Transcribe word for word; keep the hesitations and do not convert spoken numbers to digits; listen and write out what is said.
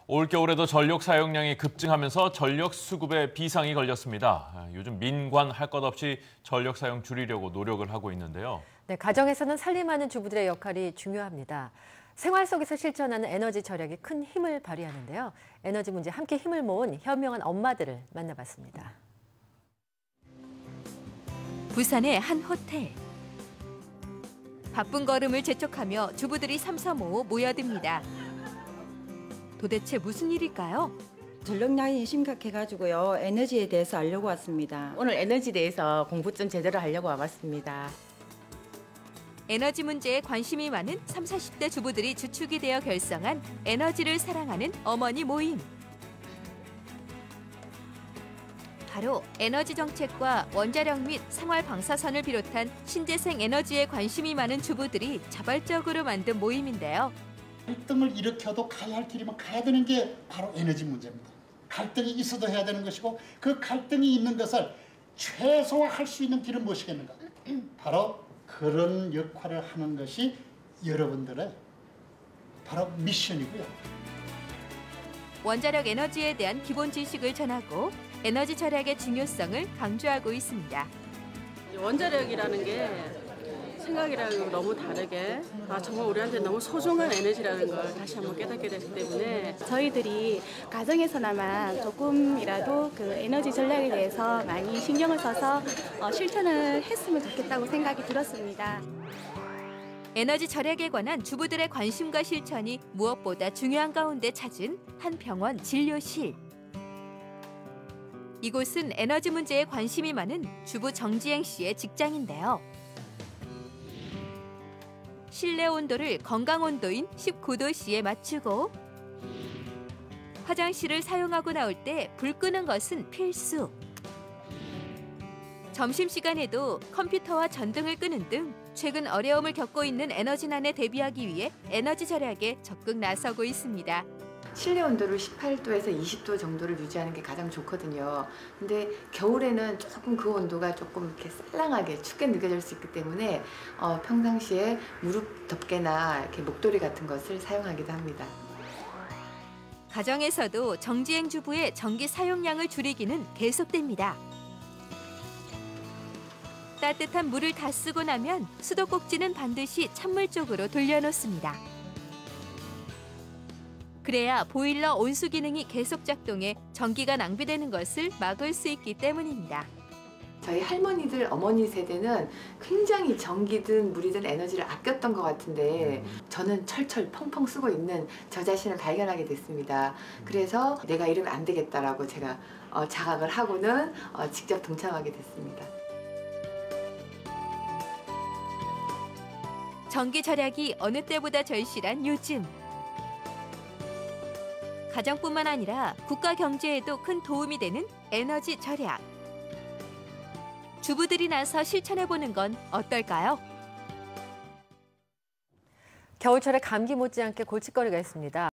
올겨울에도 전력 사용량이 급증하면서 전력 수급에 비상이 걸렸습니다. 요즘 민관 할 것 없이 전력 사용 줄이려고 노력을 하고 있는데요. 네, 가정에서는 살림하는 주부들의 역할이 중요합니다. 생활 속에서 실천하는 에너지 절약이 큰 힘을 발휘하는데요. 에너지 문제 함께 힘을 모은 현명한 엄마들을 만나봤습니다. 부산의 한 호텔. 바쁜 걸음을 재촉하며 주부들이 삼삼오오 모여듭니다. 도대체 무슨 일일까요? 전력난이 심각해가지고요. 에너지에 대해서 알려고 왔습니다. 오늘 에너지에 대해서 공부 좀 제대로 하려고 와봤습니다. 에너지 문제에 관심이 많은 삼십, 사십 대 주부들이 주축이 되어 결성한 에너지를 사랑하는 어머니 모임. 바로 에너지 정책과 원자력 및 생활 방사선을 비롯한 신재생 에너지에 관심이 많은 주부들이 자발적으로 만든 모임인데요. 갈등을 일으켜도 가야 할 길이면 가야 되는 게 바로 에너지 문제입니다. 갈등이 있어도 해야 되는 것이고 그 갈등이 있는 것을 최소화할 수 있는 길은 무엇이겠는가? 바로 그런 역할을 하는 것이 여러분들의 바로 미션이고요. 원자력 에너지에 대한 기본 지식을 전하고 에너지 절약의 중요성을 강조하고 있습니다. 원자력이라는 게 생각이랑 너무 다르게 아, 정말 우리한테 너무 소중한 에너지라는 걸 다시 한번 깨닫게 됐기 때문에 저희들이 가정에서나마 조금이라도 그 에너지 전략에 대해서 많이 신경을 써서 어, 실천을 했으면 좋겠다고 생각이 들었습니다. 에너지 절약에 관한 주부들의 관심과 실천이 무엇보다 중요한 가운데 찾은 한 병원 진료실. 이곳은 에너지 문제에 관심이 많은 주부 정지행 씨의 직장인데요. 실내 온도를 건강 온도인 십구 도씨에 맞추고 화장실을 사용하고 나올 때 불 끄는 것은 필수. 점심시간에도 컴퓨터와 전등을 끄는 등 최근 어려움을 겪고 있는 에너지난에 대비하기 위해 에너지 절약에 적극 나서고 있습니다. 실내 온도를 십팔 도에서 이십 도 정도를 유지하는 게 가장 좋거든요. 근데 겨울에는 조금 그 온도가 조금 이렇게 쌀랑하게 춥게 느껴질 수 있기 때문에 어, 평상시에 무릎 덮개나 이렇게 목도리 같은 것을 사용하기도 합니다. 가정에서도 정지행 주부의 전기 사용량을 줄이기는 계속됩니다. 따뜻한 물을 다 쓰고 나면 수도꼭지는 반드시 찬물 쪽으로 돌려놓습니다. 그래야 보일러 온수 기능이 계속 작동해 전기가 낭비되는 것을 막을 수 있기 때문입니다. 저희 할머니들, 어머니 세대는 굉장히 전기든 물이든 에너지를 아꼈던 것 같은데 저는 철철 펑펑 쓰고 있는 저 자신을 발견하게 됐습니다. 그래서 내가 이러면 안 되겠다라고 제가 어, 자각을 하고는 어, 직접 동참하게 됐습니다. 전기 절약이 어느 때보다 절실한 요즘. 가정뿐만 아니라 국가 경제에도 큰 도움이 되는 에너지 절약. 주부들이 나서 실천해보는 건 어떨까요? 겨울철에 감기 못지않게 골칫거리가 있습니다.